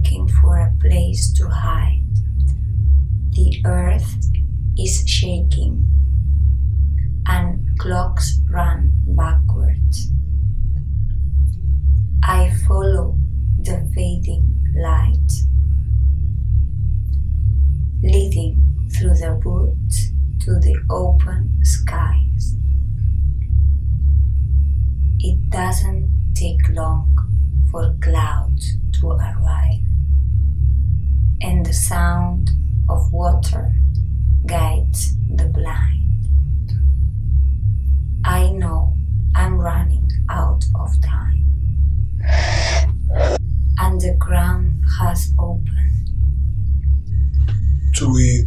looking for a place to hide. The earth is shaking and clocks run backwards. I follow the fading light, leading through the woods to the open skies. It doesn't take long for clouds to arrive, and the sound of water guides the blind. I know I'm running out of time, and the ground has opened. Twin